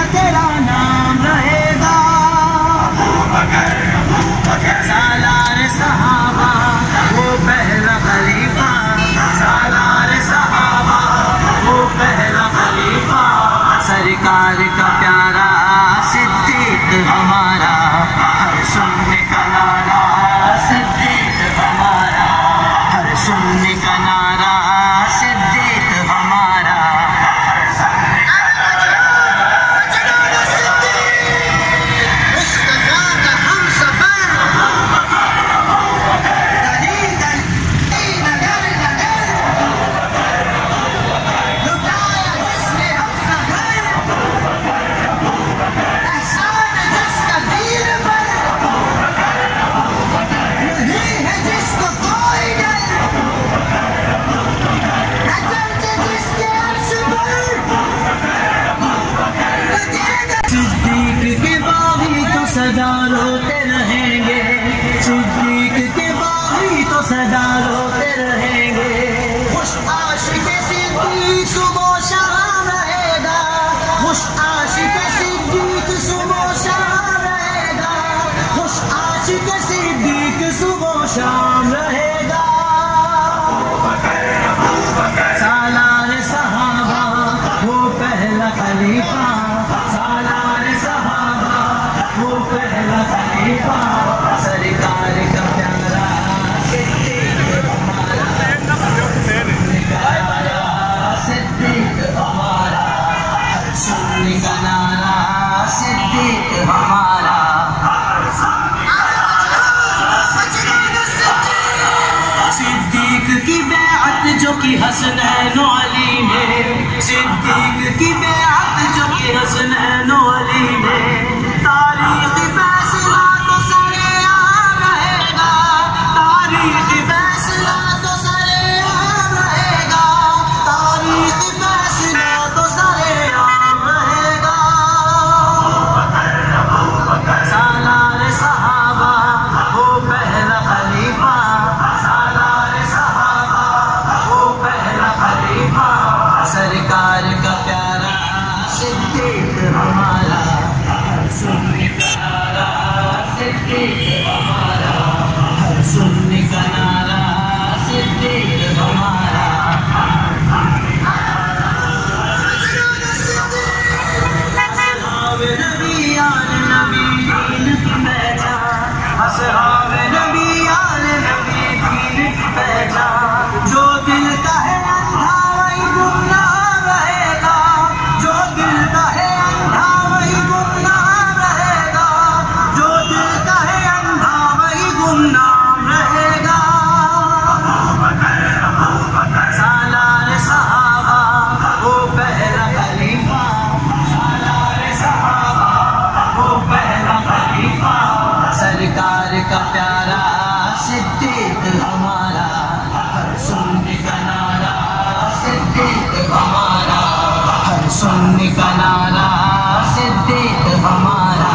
तेरा नाम रहेगा। सालार सहाबा वो पहला खलीफा, सालार सहाबा वो पहला खलीफा, सरकार का प्यारा सिद्दीक हमारा, हर सुनने का नारा सिद्दीक हमारा, हर सुनने का नारा सिद्दीक हमारा। सदा रोते रहेंगे, सिद्दीक के बागी तो सदा रोते रहेंगे। खुश आशिक सिद्दीक सुबह शाम रहेगा, खुश आशिक सिद्दीक सुबह शाम रहेगा, खुश आशिक सिद्दीक सुबह शाम रहेगा। सालार सहाबा वो पहला खलीफा, सालार सहाबा वो पहला खलीफा, सरकार का प्यारा सिद्दीक हमारा, सिद्दीक हमारा, सुन्नी का नारा सिद्दीक हमारा। सिद्दीक की बेअत जो की हसनैन अली ने, सिद्दीक की बेअत जो की हसनैन अली ने, तारीख़ फैसला तो सरेआम रहेगा, तारीख़ फैसला तो सरेआम रहेगा, तारीख़ फैसला तो सरेआम रहेगा। सालार सहाबा वो पहला खलीफा, सालार सहाबा वो पहला खलीफा, सरकार का प्यारा सिद्दीक हमारा, सुन्नी का नारा सिद्दीक हमारा, हर सुन्नी का नारा सिद्दीक हमारा। असहाब नबी आल नबी दीन की पहचान, असहाब नबी आल नबी दीन की पहचान, जो दिल का है अंधा वही गुमनाह रहेगा, जो दिल का है अंधा वही गुमनाह रहेगा, जो दिल का है अंधा वही गुमनाह रहेगा। सालार सहाबा वो पहला खलीफा, सालार सहाबा वो पहला खलीफा, सरकार का प्यारा सिद्दीक हमारा, हर सुन्नी का नारा सिद्दीक हमारा, हर सुन्नी का नारा सिद्दीक हमारा।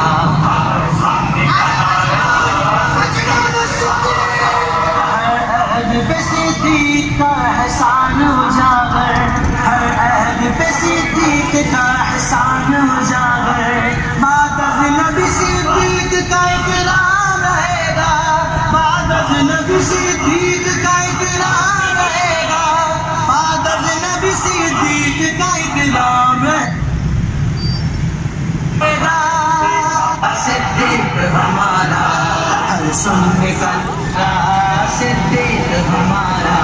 हर अहद पे सिद्दीक का एहसान उजागर, हर अहद पे सिद्दीक का एहसान उजागर, बादज़ नबी सिद्दीक का इकराम रहेगा, बादज़ नबी सिद्दीक का इकराम रहेगा, बादज़ नबी सिद्दीक का इकराम रहेगा। सिद्दीक हमारा, हर सुन्नी का नारा सिद्दीक हमारा।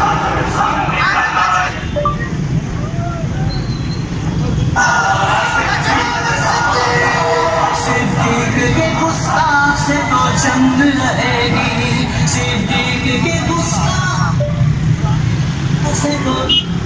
सिद्दीक के गुस्ताख से तो जंग रहेगी, सिद्दीक के गुस्ताख से तो